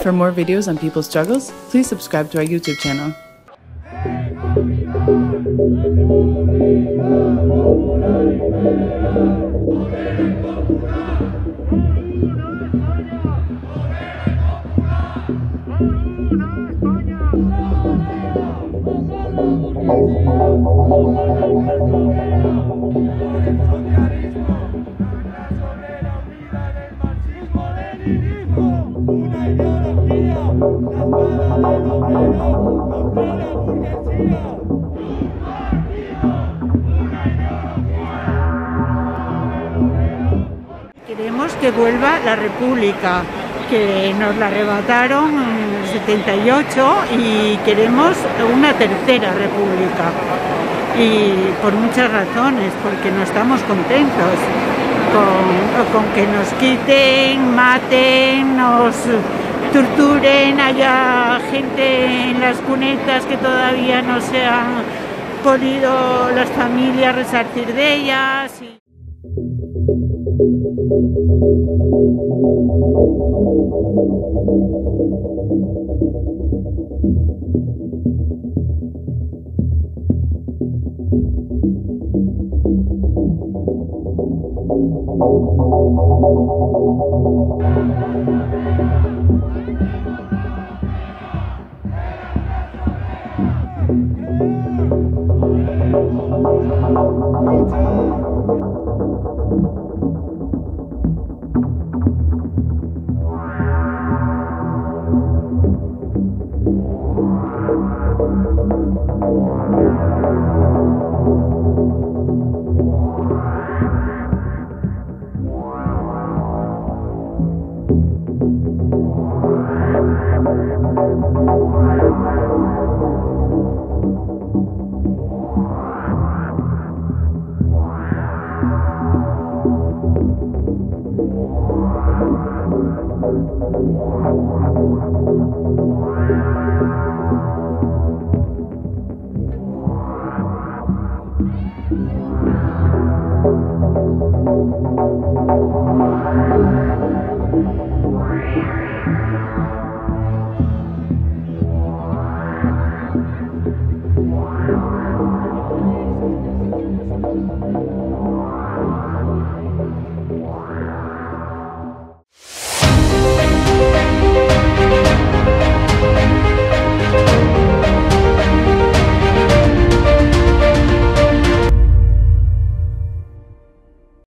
For more videos on people's struggles, please subscribe to our YouTube channel. Queremos que vuelva la República, que nos la arrebataron en el 78 y queremos una tercera República. Y por muchas razones, porque no estamos contentos con que nos quiten, maten, nos torturen, haya gente en las cunetas que todavía no se han podido las familias resarcir de ellas.